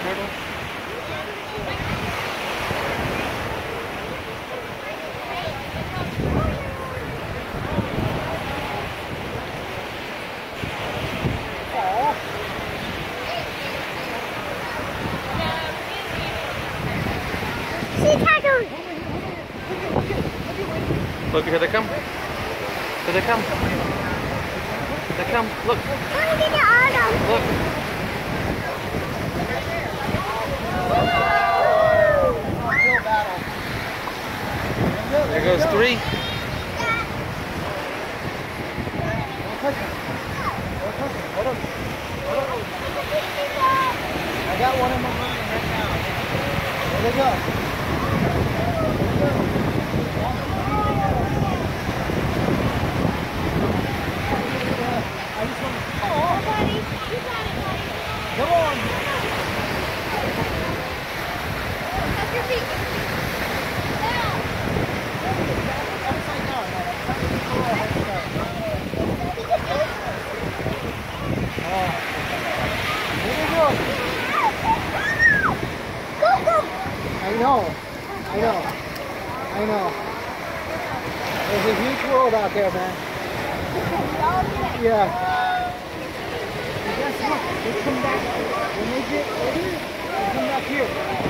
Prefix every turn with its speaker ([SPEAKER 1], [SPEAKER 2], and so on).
[SPEAKER 1] turtle. Look, here they come. Here they come. They come. Look. Look. There goes 3.
[SPEAKER 2] I got one in my mind right now. There they go. Come on!
[SPEAKER 3] Up your feet! Down!
[SPEAKER 2] Upside down. Here we go.
[SPEAKER 3] Go, go!
[SPEAKER 2] I know. There's a huge world out there, man. Yeah. And guess what? They come back. When they get ready, they come back here.